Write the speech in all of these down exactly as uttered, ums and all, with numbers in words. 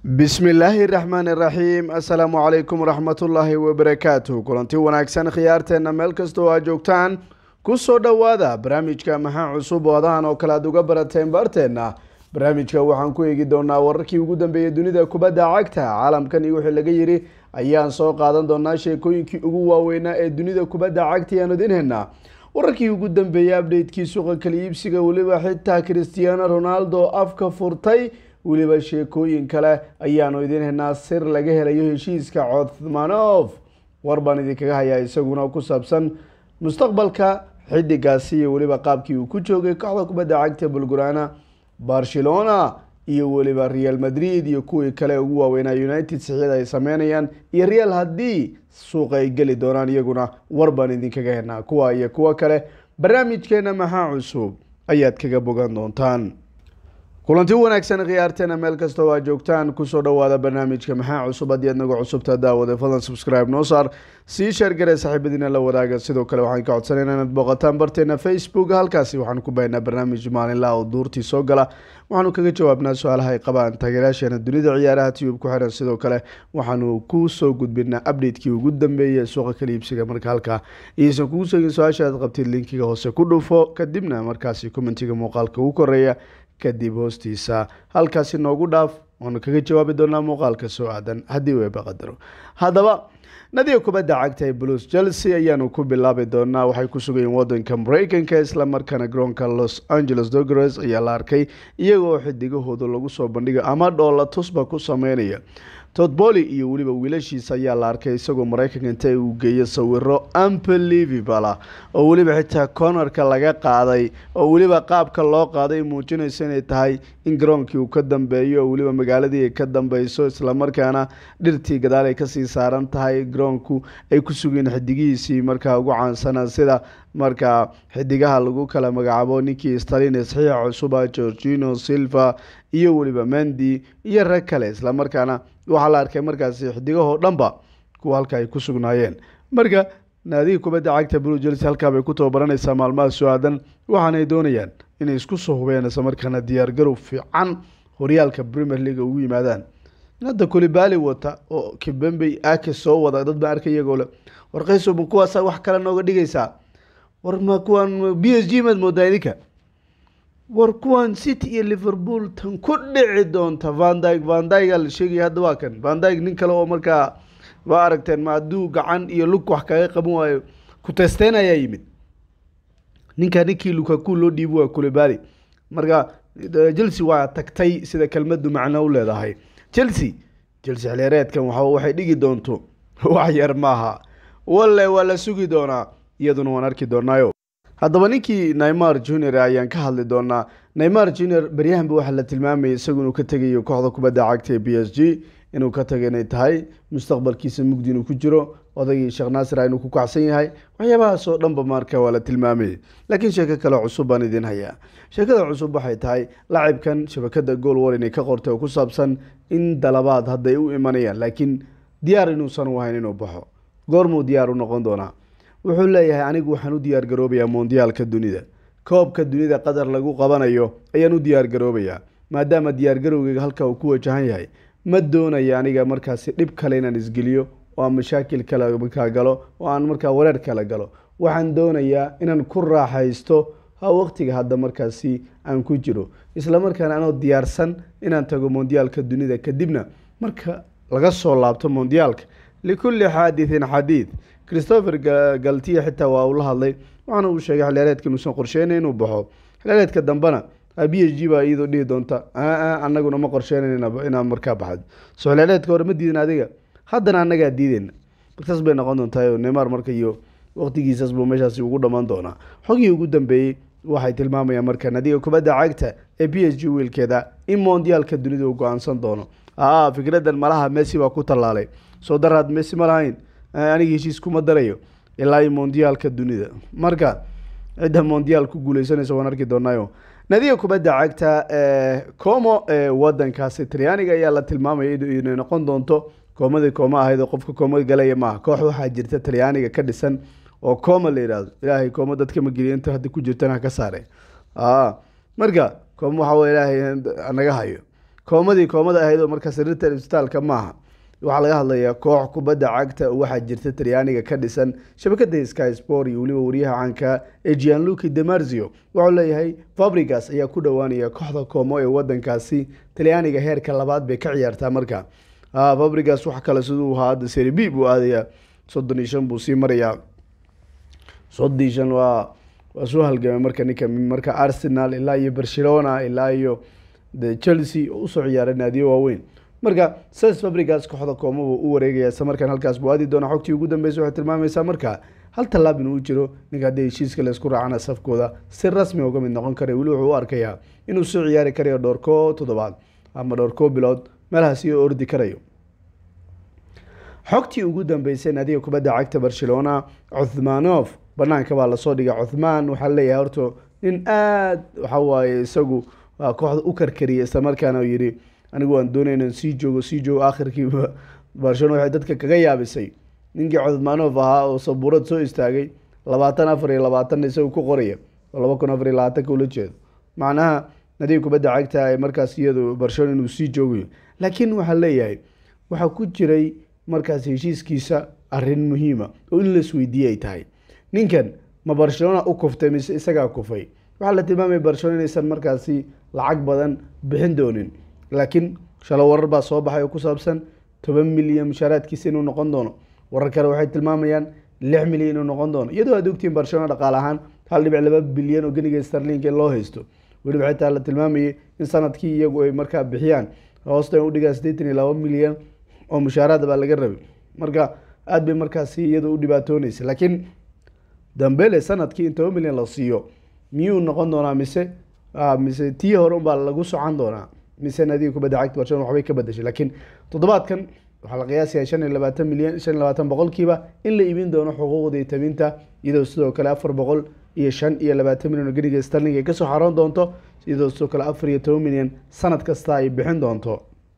بسم الله الرحمن الرحيم السلام عليكم ورحمة الله وبركاته كلنتي wanaagsan khiyaarteena meel kasta oo aad joogtaan ku soo dhawaada barnaamijka maxaa cusub wadahan oo kala duga barateen barteena barnaamijka waxaan ku eegi doonaa wararkii ugu dambeeyay dunida kubadda cagta caalamkan iyo wixii laga yiri ayaan soo qaadan doonaa sheekooyinkii ugu waaweynaa ee dunida kubadda cagta aan idinheena wararkii ugu dambeeyay update-kii suuqa kala iibsiga waliba xitaa Cristiano Ronaldo afka furtay waliba sheekooyin kale ayaanu idin heynaa sir laga helayo heshiiska Othmanov warbaan idinkaga hayaa isaguna ku saabsan mustaqbalka xidigaasi iyo waliba qaabkii uu ku joogay kooxda kubadda cagta Bulgurana Barcelona iyo waliba Real Madrid iyo kuwii kale ugu waaweynaa United saxiixda ay sameynayaan iyo Real hadii suuqa ay gali doonaan iyaguna warbaan idinkaga heynaa kuwa iyo kuwa kale barnaamijkeena maxaa cusub ayaad kaga bogan doontaan kulanti wanaagsan khiyaarteena meel kasta oo aad joogtaan ku soo dhawaada barnaamijka maxaa cusub haddii aad naga cusubta daawada fadlan subscribe noo saar sii share garee saaxiibadiina la wadaaga sidoo kale waxaan ka codsanaynaa inaad booqataan barteena Facebook halkaasi waxaan ku baahinaa barnaamij maalinlaha oo duurtii soo gala waxaanu kaga jawaabnaa su-aalaha ay qabaan taageerayaasheena dunida ciyaaraha tube ku xiran sidoo kale waxaanu ku soo gudbinaa update-kii ugu dambeeyay suuqa kala iibsiga marka halka iisan kugu soo su-aasha aad qabtid linkiga hoose ku dhufo kadibna markaasi commentiga muuqaalka ugu koreeya kadib hoostiisa halkaasi noogu dhaaf waanu kaga jawaabi doonaa muuqaalka soo aadan haddii uu baqadaro haddaba nadiga kubadda cagta ee Blues Chelsea ayaanu ku bilaabi doonaa waxay ku sugayeen wadanka Mareykanka isla markaana garoonka Los Angeles Dodgers ayaa la arkay iyagoo xidigahooda lagu soo bandhigay ama dhoola tusba ku sameynaya Todd Boehly iyo waliba wiilashiisa ayaa la arkay isagoo Mareykanka inta uu geeyay sawiro unbelievable oo waliba xitaa cornerka laga qaaday oo waliba qaabka loo qaaday muujinaysa inay tahay in garoonkii uu ka dambeeyo oo waliba magaaladii ay ka dambayso isla markaana dhirtii gadaal ay ka sii saaran tahay garoonku ay ku sugeen xidigiisii markaa ugu caansanaa sida marka xidigaha lagu kala magacaabo ninkii Stalin saxiixa cusub Jorginho Silva iyo waliba Mendy iyo rag kale isla markaana waxa la arkay markaasi xidigahoo dhanba kuwa halka ay ku sugnaayeen marka naadiga kubadda cagta Blues Chelsea halka bay ku tababaranaysaa maalmaha soo aadan waxaana ay doonayaan inay isku soo hubeyaan isla markaana diyaar garow fiican horyaalka Premier League ugu yimaadaan hadda Koulibaly wata oo Kimpembe ake soo wada dad baan arkay iyagoo warqayso kuwaas wax kale nooga dhigaysaa war ma kuwan B S G mad moodaydika war kuwan City iyo Liverpool tan ku dhici doonta Van Dijk Van Dijk la sheegay hadda waa kan Van Dijk nin kale oo markaa waa aragteen ma aduu gacan iyo lug wax kaga qaban waayo ku testeen ayaa yimid ninka ninkii Lukaku loo dhiibo waa Koulibaly marka Chelsea waa tagtay sida kelmaddu macno u leedahay Chelsea Chelsea xilreedkan waxa waxay dhigi doonto wax yar maaha wallahi wala sugi doonaa iyaduna waan arki doonaayo haddaba ninkii Neymar Junior ayaan ka hadli doonaa Neymar Junior baryahanba waxa la tilmaamay isagu inuu ka tagayo kooxda kubadda cagta ee B S G inuu ka tagay tahay mustaqbalkiisa mugdi inuu ku jiro odagii Sheikh Nasir inuu ku kacsan yahay waxyaabahaas oo dhanba marka waa la tilmaamay laakiin sheeko kale cusub baan idin hayaa sheekada cusub waxay tahay laacibkan shabakada goal war inay ka qortay oo ku saabsan in dalabaad hadda ay u imanayaan laakiin diyaar inuusan u ahayn inuu baxo goormuu diyaar u noqon doonaa wuxuu leeyahay anigu waxaan u diyaar garoobayaa mondiyaalka dunida koobka dunida qadar lagu qabanayo ayaan u diyaar garoobayaa maadaama diyaar garowgayga halka uu ku wajahan yahay ma doonayo aniga markaasi dhib kale inaan isgeliyo oo aan mashaakil kale markaa galo oo aan markaa wareer kale galo waxaan doonayaa inaan ku raaxaysto ha waqtiga hadda markaasi aan ku jiro isla markaana anoo diyaarsan inaan tago mondiyaalka dunida kadibna marka laga soo laabto mondiyaalka likulli xaadithin xadiid Christopher Galtier xitaa waa uu la hadlay waxaana uu sheegay xilreedka inuusan qorsheynayn inuu baxo xilreedka dambana B S G baa iyadoo dhihi doonta annaguna ma qorsheynayna inaan markaa baxad soo xilreedka hore ma diidan adiga haddana annagaa diidayna markaas bay noqon doontaa Neymar marka iyo waqtigiisas buu meeshaasi ugu dhamaan doonaa xogii ugu dambeeyay waxay tilmaamayaan marka nadiga kubadda cagta ee B S G wiilkeeda in mondiyaalka dunida uu go'aansan doono aa fikradan malaha Messi baa ku talaalay soo daraad Messi ma lahayn aniga heshiis kuma darayo ilaa mondiyaalka dunida marka cidda mondiyaal ku guuleysanaysa waan arki doonaayo nadiga kubadda cagta ee Como ee wadankaasi Trianiga ayaa la tilmaamay inay noqon doonto koomada kooma ahayd qofka koomada galaya ma koox waxa jirta Trianiga ka dhisan oo Como la yiraahdo ilaahay Como dadka ma geliyeen inta hadda ku jirtana ka saaray ah marka Como waxa ilaahay anaga hayo koomadii koomada ahayd oo markaas sariirta isbitaalka maaha. waxaa laga hadlayaa koox kubadda cagta waxaa jirta Talyaaniga ka dhisan shabakada Sky Sport iyo waliba wariyaha caanka ee Gianluca Di Marzio wuxuu leeyahay Fabregas ayaa ku dhawaanaya kooxda Como ee wadankaasi Talyaaniga heerka labaad bay ka ciyaartaa markaa. ah Fabregas waxa kale sidoo ahaa Serie B buu aadaya soddon iyo shan buu sii maraya soddon iyo shan waa waa soo halgamay marka ninka marka Arsenal ilaa iyo Barcelona ilaa iyo Chelsea oo soo ciyaaray naadiyo waaweyn. marka Cesc Fabregas kooxda Como uu wareegaya isla markaan halkaas buu aadi doona. xogtii ugu dambeysay waxay tilmaamaysaa marka hal talaab inuu jiro ninka hadii heshiiska la isku raacana safkooda si rasmi uga mid noqon kara. weli wuxuu u arkayaa inuu soo ciyaari karayo dhowr koo toddobaad ama dhowr koo bilood meelahaas iyo ordi karayo. xogtii ugu dambeysay naadiga kubadda cagta Barcelona Uthmanov banaanka baa la soo dhigay. Uthman waxa leeyahay horto nin aad waxa waaye isagu kooxda u karkariyay isla markaana uu yiri anigu waan doonaynaa sii joogo sii joogo aakhirkii Barcelona waxay dadka kaga yaabisay ninkii Uthmanov ahaa oo sabuurad soo istaagay labaatan afar iyo labaatan isagu ku qoraya laba kun afar iyo labaatan ula jeedo macnaha naadiga kubadda cagta ay markaas iyadu Barcelona inuu sii joogo. laakiin waxa leeyahay waxa ku jiray markaas heshiiskiisa arrin muhiim ah oo in la isweydiiyay tahay ninkan ma Barcelona u kuftay mise isaga kufay. waxa la tilmaamay Barcelona inaysan markaasi lacag badan bixin doonin laakiin shalay warar baa soo baxay oo ku saabsan toban milyan mushaaraadkiisa inuu noqon doono. warar kale waxay tilmaamayaan lix milyan inuu noqon doono iyadoo aad ogtiin Barcelona dhaqaale ahaan hal dhibic laba bilyan oo ganiga sterling loo haysto. weli waxay taa la tilmaamayay in sanadkii iyagu ay markaa bixiyaan hoosta u dhigaa siddeetan iyo laba milyan oo mushaaraad baa laga rabay. marka aad bay markaasi iyadu u dhibaatoonaysa. laakiin Dembele sanadkii in toban milyan la siiyo miyuu noqon doonaa mise mise tii hore baa lagu socon doonaa mise naadiga kubadda cagta Barcelona waxbay ka bedeshay. laakiin toddobaadkan waxaa la qiyaasayaa shan iyo labaatan milyan shan iyo labaatan boqolkiiba in la iibin doono xuquuqda tabinta iyadoo sidoo kale afar boqol iyo shan iyo labaatan milyan oo ganiga sterling ay kasoo xaroon doonto iyadoo sidoo kale afar iyo toban milyan sanad kasta ay bixin doonto.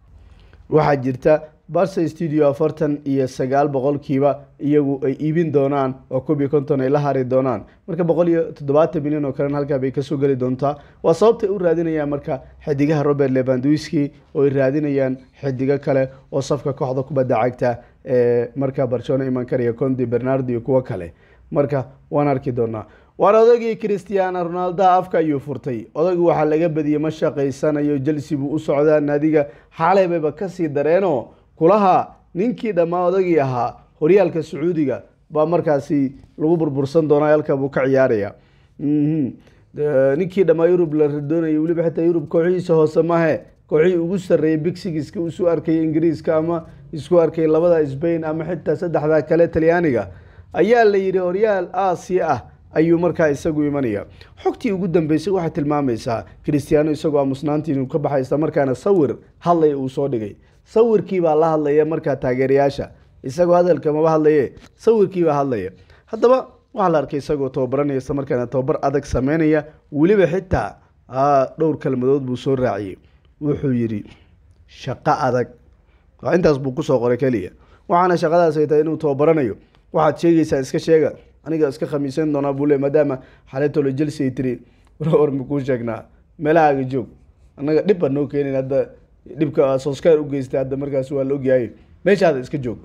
waxaa jirta Barca Studio afartan iyo sagaal boqolkiiba iyagu ay iibin doonaan oo koob iyo konton ay la hari doonaan marka boqol iyo toddobaatan milyan oo kalena halkaa bay kasoo geli doontaa. waa sababta u raadinayaan marka xidigaha Robert Lewandowski oo ay raadinayaan xidiga kale oo safka kooxda kubadda cagta ee marka Barcelona iman karaya Kondi Bernardo iyo kuwa kale. marka waan arki doonaa. waan odagii Cristiano Ronaldo afka ayuu furtay. odagii waxaa laga badiyay ma shaqaysanayo Chelsea buu u socdaa naadiga xalay bayba kasii dareeno kulaha ninkii dhammaa odagii ahaa horyaalka Sacuudiga baa markaasi lagu burbursan doonaa halka buu ka ciyaaraya. ninkii dhammaa Yurub la doonayay waliba xitaa Yurub kooxiisa hoose maahe kooxii ugu sareeyay Big Six uu soo arkay Ingiriiska ama isku arkay labada Spain ama xitaa saddexda kale Talyaaniga ayaa la yiri horyaal Aasiya ah ayuu markaa isagu imanaya. xogtii ugu dambeysay waxay tilmaamaysaa Cristiano isagoo aamusnaantii inuu ka baxaysta markaana sawir hadlay uu soo dhigay. sawirkii baa la hadlaya markaa taageerayaasha isagoo hadalka ma hadlaye sawirkii baa hadlaya. haddaba waxa la arkay isagoo tababaranaya isla markaana tababar adag sameynaya weliba xitaa dhowr kalmadood buu soo raaciyay. wuxuu yiri shaqo adag intaas buu ku soo qoray kaliya waxaana shaqadaas ay tahay inuu tababaranayo. waxaad sheegaysaa iska sheega aniga iska khamiisan doonaa buu leeyahay maadaama xalayto la Chelsea tiri war ma ku sheegnaa meelaha joog anaga dhib baan noo keenin hadda dhibka Solskjaer u geystay hadda markaas waa la ogyahay meeshaada iska joog.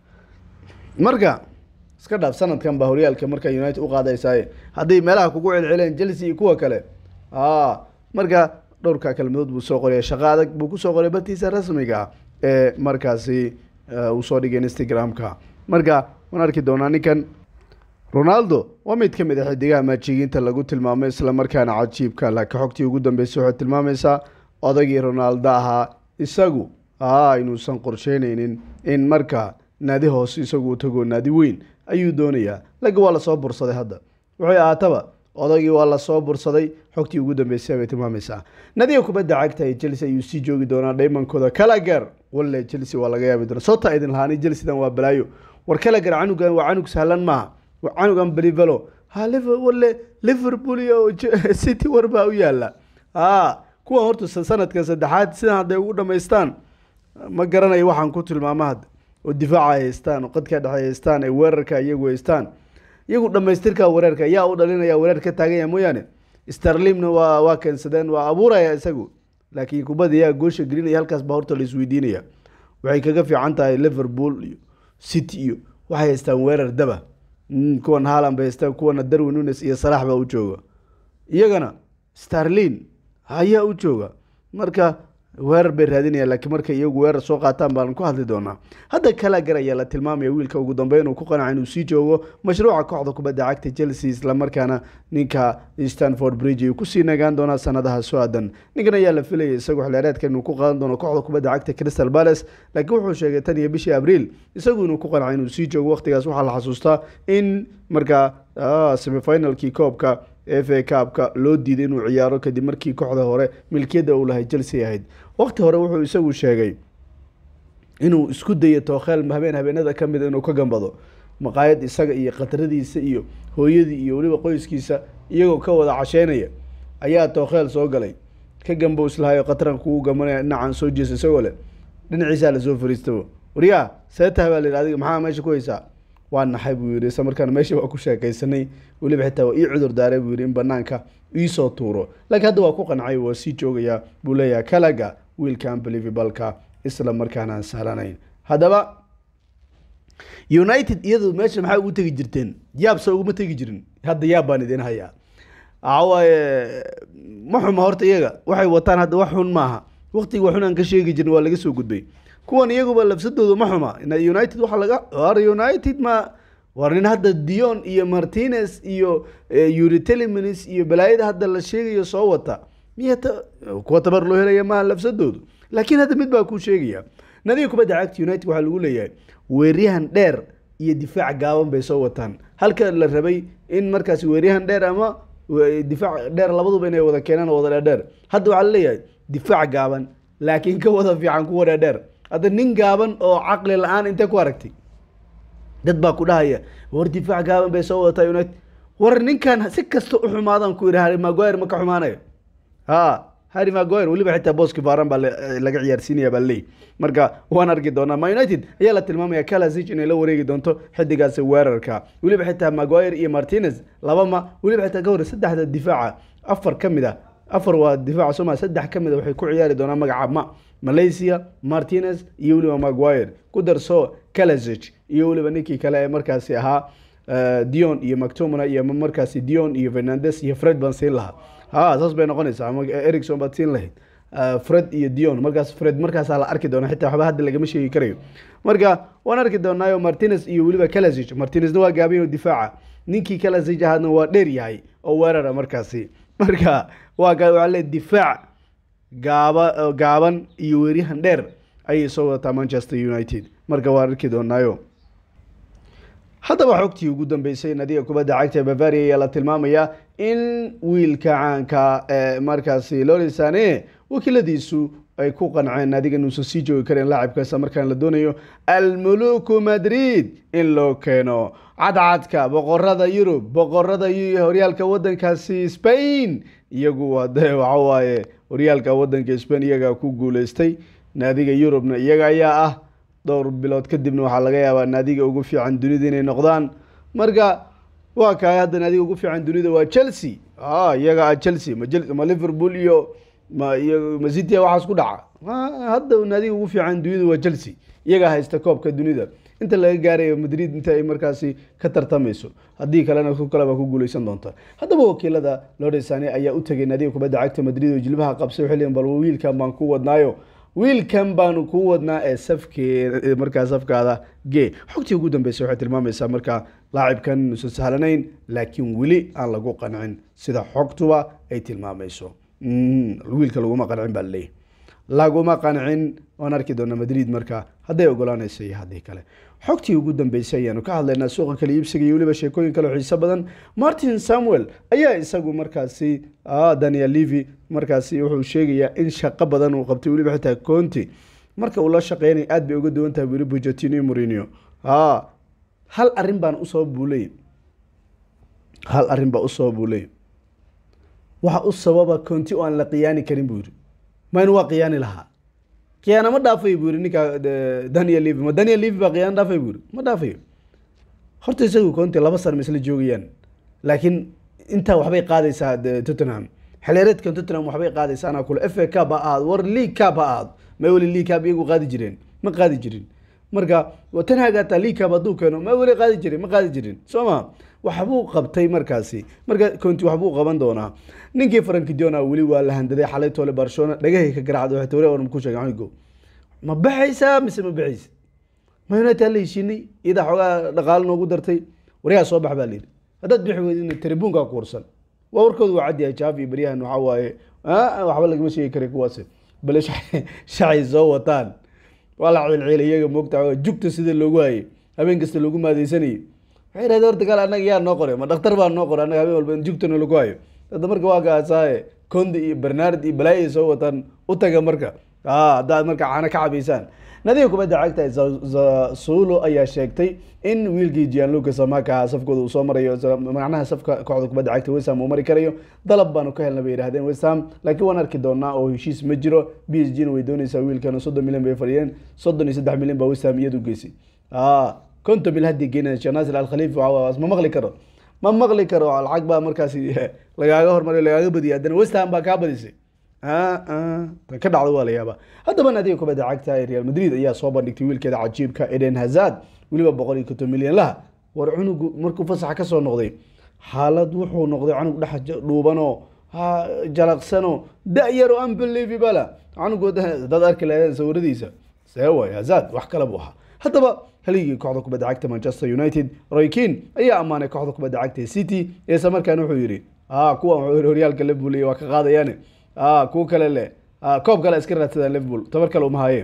marka iska dhaaf sanadkan baa horyaalka marka United u qaadaysaa haddii meelaha kugu celceleen Chelsea iyo kuwa kale ah marka dhowrka kalmadood buu soo qoray shaqo adag buu ku soo qoray bartiisa rasmiga ee markaasi uu soo dhigay Instagram-ka. marka waan arki doonaa ninkan Ronaldo waa mid ka mid ah xidigaha maajigiinta lagu tilmaamay isla markaana cajiibka laakiin xogtii ugu dambeysay waxay tilmaamaysaa odagii Ronaldo ahaa isagu ah inuusan qorsheynaynin in marka naadi hoos isagu u tago naadi weyn ayuu doonayaa. laga waa la soo bursaday hadda wuxuu aataba odagii waa la soo bursaday. xogtii ugu dambeysay bay tilmaamaysaa naadiga kubadda cagta ee Chelsea ayuu sii joogi doonaa Diamond-kooda Gallagher walla Chelsea waa laga yaabi doonaa sota idin lahaani Chelsea dan waa balaayo war Gallagher canugan waa canug sahlan maaha waa canugan Belivelo ha Liverpool iyo City warba u yaala ah kuwa horta sanadkan saddexaad sidan haday ugu dhameystaan ma garanayo waxaan ku tilmaamaha hadda oo difaaca haystaan oo qadka dhexe haystaan ee weerarka iyagu haystaan iyagu dhameystirka weerarka yaa u dhalinaya weerarka taagan yahay mooyaane Sterling waa waa keensadeen waa abuuraya isagu laakiin kubadda yaa goosha gelinaya halkaas baa horta la isweydiinaya waxay kaga fiican tahay Liverpool iyo City iyo waxay haystaan weerar daba kuwan Haaland bay haystaan kuwana Darwin Nunes iyo Salah baa u jooga iyagana Sterling ayaa u jooga marka weerar bay raadinayaan laakiin marka iyagu weerar soo qaataan baan ku hadli doonaa hadda kala garaya la tilmaamaya wiilka ugu dambeyn uu ku qanacay inuu sii joogo mashruuca kooxda kubadda cagta Chelsea isla markaana ninka Stamford Bridge uu ku sii nagaan doona sanadaha soo aadan ninkan ayaa la filayay isagoo xilaareedkan inuu ku qaadan doono kooxda kubadda cagta Crystal Palace laakiin wuxuu sheegay tan iyo bishii Abriil isagoo inuu ku qanacay inuu sii joogo waqtigaas waxaa la xasuustaa in marka semi finalkii koobka F A Cup-ka loo diiday inuu ciyaaro kadib markii kooxda hore milkiyada uu lahay Chelsea ahayd waqti hore wuxuu isagu sheegay inuu isku dayo Tuchel habeen habeenada kamid inuu ka gambado maqaayad isaga iyo qataradiisa iyo hooyadii iyo waliba qoyskiisa iyagoo ka wada casheynaya ayaa Tuchel soo galay ka gambo islaayo qataran kugu gamanaya dhinacan soo jeesay isagoo leh dhinaciisa la soo fariisto wariya seeta baa la adiga maxaa meesha ku haysaa waan naxay buu yiri samarkan meesha waa ku sheekaysanay waliba xitaa waa ii cudur daaray buu yiri in banaanka ii soo tuuro laakiin hadda waa ku qancay waa sii joogaya buu leeyahay kalaga wiilka unbelievable-ka isla markaana aan sahlanayn haddaba United iyadu meesha maxay ugu tagi jirteen yaab soo ugu tagi jirin hadda yaab baan idin hayaa awaaye ma xuma horta iyaga waxay wataan hadda wax xun maaha waqtiga waxun aan ka sheegi jirin waa laga soo gudbay kuwan iyaguba labsadoodu ma xuma United waxa laga war United ma warin hadda Dion iyo Martinez iyo Yuri Tielemans iyo balaayada hadda la sheegayo soo wata miyata kuwa tabar loo helaya ma labsadoodu laakiin hadda mid baa ku sheegaya nadiga kubadda cagta United waxa lagu leeyahay weeryahan dheer iyo difaac gaaban bay soo wataan halka la rabay in markaas weeryahan dheer ama difaac dheer labaduba inay wada keenaan wada dheer hadda waxa la leeyahay difaac gaaban laakiin ka wada fiican ku wada dheer hadda nin gaaban oo caqli la'aan inta ku aragtay dad baa ku dhahaya war difaac gaaban bay soo wataa United war ninkan si kasto u xumaadan ku yiraahdo Maguire ma ka xumaanayo ha Harry Maguire waliba xitaa booski Varane baa laga ciyaarsiinaya baa leey marka waan arki doonaa Man United ayaa la tilmaamaya Kalasic inay la wareegi doonto xidigaas weerarka waliba xitaa Maguire iyo Martinez laba ma waliba xitaa ka hor saddexda difaaca afar kamida afar waa difaaca Soomaaliya saddex kamida waxay ku ciyaari doonaan magaca ma Malaysia Martinez iyo waliba Maguire ku darso Kalasic iyo waliba ninkii kale ee markaasi ahaa Dion iyo McTominay iyo markaasi Dion iyo Fernandes iyo Fred Van Sila ha saas bay noqonaysaa ama Erikson baad siin lahayd Fred iyo Dion markaas Fred markaas la arki doona xitaa waxba hadda laga ma sheegi karayo marka waan arki doonaayo Martinez iyo waliba Kalasic Martinez waa gaabin difaaca ninkii Kalasic ahadna waa dheer yahay oo weerara markaasi marka waa gaal difaac gaaba gaaban iyo weeryahan dheer ay soo wata Manchester United marka waan arki doonaayo haddaba xogtii ugu dambeysay nadiga kubadda cagta Bavaria ayaa la tilmaamaya in wiilka caanka ee markaasi Leroy Sané wakiiladiisu ay ku qanceen nadiga inuu sii joogi kareen laacibkaas markaan la doonayo Al-Muluku Madrid in loo keeno cadcadka boqorada Yurub boqorada horyaalka wadankaasi Spain iyagu waxa waaye horyaalka wadanka Spain iyaga ku guuleystay nadiga Yurubna iyaga ayaa ah dhowr bilood kadibna waxa laga yaabaa naadiga ugu fiican dunida inay noqdaan marka waa ka hadda naadiga ugu fiican dunida waa Chelsea ah iyaga ah Chelsea ma Liverpool iyo ma iyo ma City waxa isku dhaca hadda naadiga ugu fiican dunida waa Chelsea iyaga haysta koobka dunida inta laga gaarayo Madrid inta ay markaasi ka tartamayso hadii kalena ku kala ku guuleysan doonto haddaba wakiilada Leroy Sané ayaa u tagay naadiga kubadda cagta Madrid oo jilbaha qabsay xilligan bal wiilkan baan ku wadnaayo wiilkan baanu ku wadnaa ee safkee markaa safkaada ge xogtii ugu dambeysay waxay tilmaamaysaa markaa laacibkan isu sahlanayn laakiin wili aan lagu qancin sida xogtuba ay tilmaamayso wiilka laguma qancin baa leeyahay laguma qancin waan arki doonaa Madrid markaa hadday ogolaanayso iyo haddii kale xogtii ugu dambeysay ayaanu ka hadlaynaa suuqa kala iibsiga iyo waliba sheekooyin kale oo xiiso badan Martin Samuel ayaa isagu markaasi ah Daniel Levy markaasi wuxuu sheegayaa in shaqo badan uu qabtay waliba xitaa Conte marka uu la shaqeynay aad bay uga duwan tahay waliba Pochettino iyo Mourinho ah hal arin baan u soo buulay hal arin baa u soo buulay waxa u sababa Conte oo aan la qiyaani karin buu ma inuu waa qiyaani lahaa qiyaana ma dhaafay buu ninka Daniel Levy ma Daniel Levy ba qiyaan dhaafay buu ma dhaafay horta isagu Conte laba sano isla joogayaan laakiin inta waxbay qaadaysaa Tottenham xilliyeedkan Tottenham waxbay qaadaysaa kule F A Cup aad war League Cup aad ma wali League Cup iyagu qaadi jireen ma qaadi jirin marka watan hagaata League Cup haduu keeno ma wali qaadi jirin ma qaadi jirin Soma waxbuu qabtay markaasi marka Conte waxbuu qaban doonaa ninkii Frank Diona wali waa la handaday xalay toole Barcelona dhagahay ka garaacdo waxa toore oo ku sheegay anigu ma baxaysa mise ma baxaysa ma United la heshiinay ida xogaa dhaqaal noogu dartay wariyaa soo bax baa leeyahay hadad bixi weydina tribuunka ku warsan waa warkoodu waa cadi Xavi bariyahan waxa waaye waxba laga sheegi karay kuwaas bal shay soo wataan wala cilcil iyaga moogtaa jugta sida loogu hayay habeen kasta loogu maadeysanay waxay raadeen horta gal anaga yaa noo qoray ma dhakhtar baa noo qoray anaga habeen walba jugtana lagu hayo dad marka waa gaasaaye Conde iyo Bernard iyo Balay soo wataan u taga marka ah dad marka caana ka cabeysaan nadiif kubadda cagta Solo ayaa sheegtay in wiilkii Gianluca Scamacca safkooda uu soo marayo macnaha safka kooxda kubadda cagta West Ham uu mari karayo dalab baan ka helnay bay yiraahdeen West Ham laakiin waan arki doonaa oo heshiis ma jiro B S G way doonaysaa wiilkan soddon milyan bay fariyeen soddon iyo saddex milyan baa West Ham iyadu geysay ah كنت بالهدي جينا شنازل الخليفة وعواز ما مغلي كرو ما مغلي كرو على العقبة مركزي لقى جوهر مرة لقى بدي أدنى وستهم بكابل سي ها ها كده على ولا يابا هذا ما ناديه كبدا عقتها ريال مدريد يا صوبا نكتويل كده عجيب كإيدن هازاد واللي بقولي كتو مليون لها ورعنو مركو فصح كسر نقضي حالة وحو نقضي عنو ده دوبانو ها جلق سنو دايرو أمبليفي بلا عنو قد ده ذاك اللي سووا ديسا سوى هازاد وحكى لبوها هذا بقى هليجي كوحدة كبدا عقتها مانشستر يونايتد رايكين أي أمانة كوحدة كبدا عقتها سيتي يا سمر كانوا حيري آه كوا ريال كليفربول وكقاضي يعني آه كو كلا لا آه كوب كلا إسكرنا تدا ليفربول تبركلوا مهاي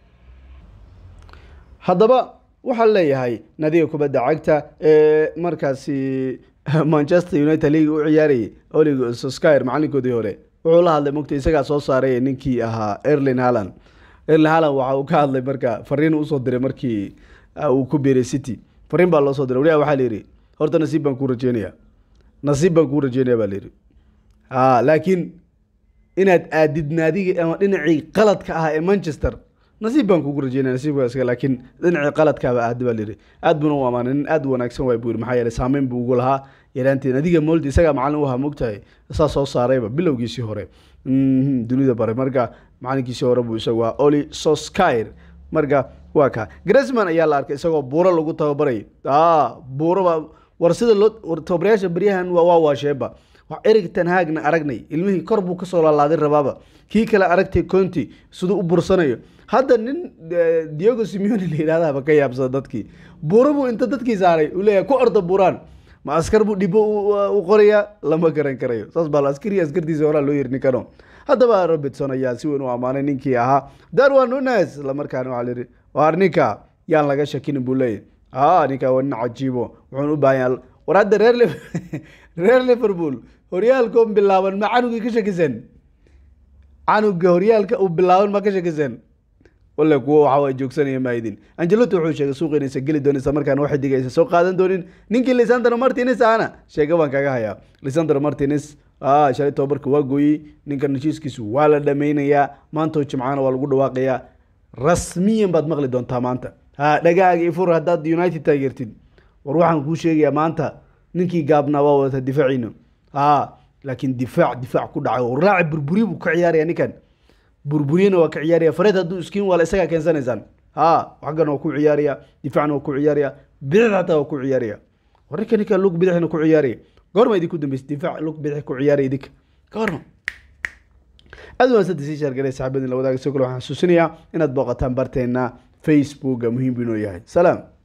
هذا بقى وحل لي هاي نادي كبدا عقتها آه مركزي مانشستر يونايتد ليج وعياري أولي سوسكاير معلن كودي هوري وعلى هذا ممكن يسقى صوص صاري نيكي أها إيرلين هالاند إيرلين هالاند وعوكاد لي مركا فرين وصدر مركي أو كبير سيتي فرين بالله صدر وليه وحاليري هرتا نصيب بنكور جينيا نصيب بنكور جينيا باليري آه لكن إن أدد نادي إنعي قلت كها مانشستر نصيب بنكور جينيا نصيب بس لكن إنعي قلت كها أدد باليري أد بنو أمان إن أد ونكسن ويبور محيا لسامين بقولها يلا أنت نادي مولد سجى معلومها مقتعي أساس صوص صاريبة بلو جيسي هوري دنيا بره مرجع معنا جيسي هوري بيسوا أولي سوسكاير مرجع واكا جريزمان ayaa la arkay isagoo buuro lagu tababaray ah buuro war sida loo tababarayasha bariyahan waa waa waasheeba wax Erik ten Hagna aragnay ilmihii kor buu ka soo laalaaday rabaaba kii kale aragtay Conte sidoo u bursanayo hadda nin Diego Simeone leeyahay ba ka yaabsada dadkii buuro buu inta dadkii saaray u leeyahay ku orda buuraan ma askar buu dhibo u qoraya lama garan karayo saas baa askari askartiisa hore loo yirni karo hadaba Robertson ayaa si weyn u amaanay ninkii ahaa Darwin Núñez la markaan waxa leeyahay وارنيكا يان لغا شاكين بولاي اه نيكا وانا عجيبو وحون وبايان وراد رير ليف رير ليفربول هوريالكم باللاون ما عنوكي كشاكيسن عنوكي هوريالكا وباللاون ما كشاكيسن ولا كو waxaa joogsan ee maayidin Ancelotti wuxuu sheegay suuqinaysa gali doonaysa markaan wax digaysa soo qaadan doonin ninkii Lisandro Martinez ana sheegay waan kaga hayaa Lisandro Martinez ah shalay tobarka waa gooyay ninkan heshiiskiisu waa la dhameynaya maanta jimcaana waa lagu dhawaaqayaa رسميا بعد مغلي دون تامانتا ها دقاق يفور هداد يونايتد تاجرتين وروحان كو شيغيا مانتا نينكي غابنا واو دفاعينو ها لكن دفاع دفاع كو دعو وراعي بربري بو كعياريا نيكان بربرينا وكعياريا فريد هدو اسكين ولا اساغا كنسانيسان ها وحقنا وكو عياريا دفاعنا وكو عياريا بيدحتا وكو عياريا وريكا نيكا لوك بيدحنا كو عياريا غورما يدي كو دمبيس دفاع لوك بيدح كو عياريا ديك غورما أدوان سدسي شاركنا سحبنا لو داك سوكلو حسوسنيا إن أتبقى تنبرتنا فيسبوك مهم بنو ياهي سلام